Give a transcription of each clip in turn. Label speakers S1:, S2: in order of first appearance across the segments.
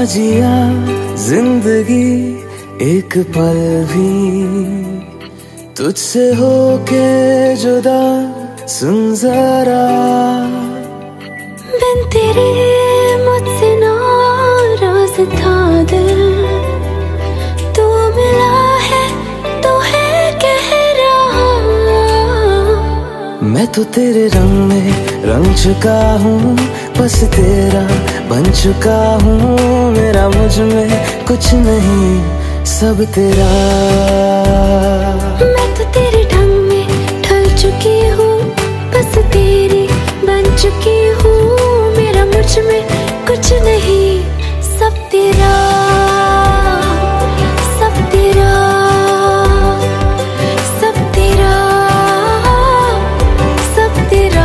S1: जिया जिंदगी एक पल भी तुझसे होके जुदा, सुन जरा
S2: बिन तेरे मुझसे नाराज था दिल, तू मिला है तो है कह रहा।
S1: मैं तो तेरे रंग में रंग चुका हूँ, बस तेरा बन चुका हूँ। मेरा मुझ में कुछ नहीं, सब तेरा।
S2: मैं तो तेरे ढंग में ढल चुकी हूँ, बस तेरी बन चुकी हूँ। मेरा मुझ में कुछ नहीं, सब तेरा, सब तेरा, सब तेरा, सब तेरा।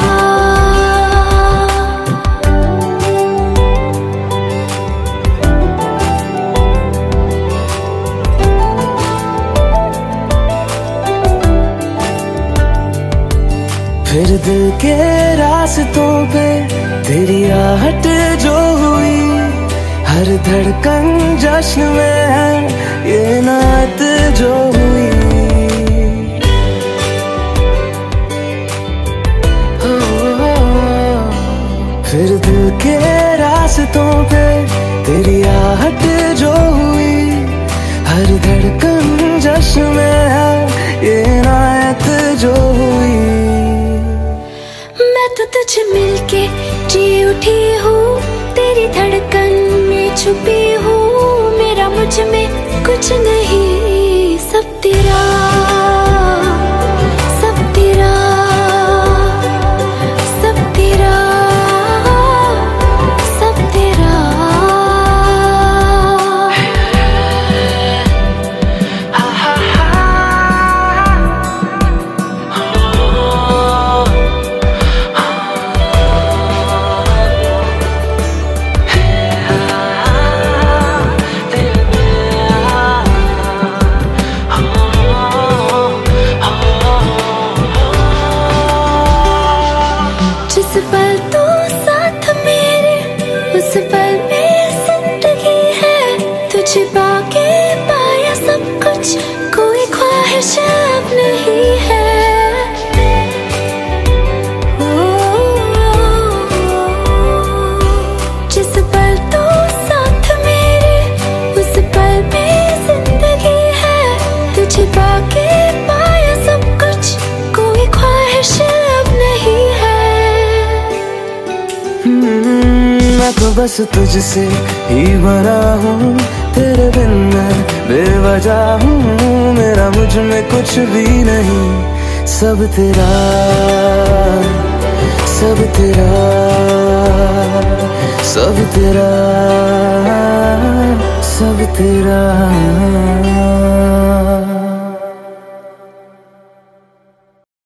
S1: फिर दिल के रास्तों पे तेरी आहट जो हुई, हर धड़कन जश्न में है ये नात जो हुई। फिर दिल के रास्तों पे तेरी आहट जो हुई, हर धड़कन जश्न में है ये नात जो हुई।
S2: मैं तो तुझे मिलके जी उठी हूँ, तेरी धड़कन में छुपी हूँ। मेरा मुझ में कुछ नहीं, सब तेरा, सब तेरा, सब तेरा, सब तेरा। जिस पल तू साथ मेरे, उस पल में जिंदगी है। तुझे पाके पाया सब कुछ, कोई ख्वाहिश अब नहीं है। जिस पल तू साथ मेरे, उस पल में जिंदगी है। तुझे पाके पाया सब कुछ, कोई ख्वाहिश अब नहीं है।
S1: मैं तो बस तुझसे ही भरा हूँ, तेरे बिन मैं बेवजह हूँ। मेरा मुझ में कुछ भी नहीं, सब तेरा, सब तेरा, सब तेरा, सब तेरा।